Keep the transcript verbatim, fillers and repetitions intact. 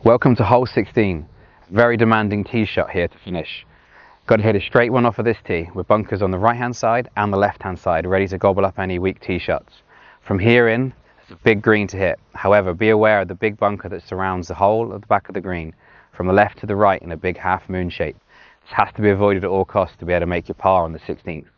Welcome to hole sixteen. Very demanding tee shot here to finish. Got to hit a straight one off of this tee with bunkers on the right hand side and the left hand side ready to gobble up any weak tee shots. From here in, it's a big green to hit. However, be aware of the big bunker that surrounds the hole at the back of the green, from the left to the right in a big half moon shape. This has to be avoided at all costs to be able to make your par on the sixteenth.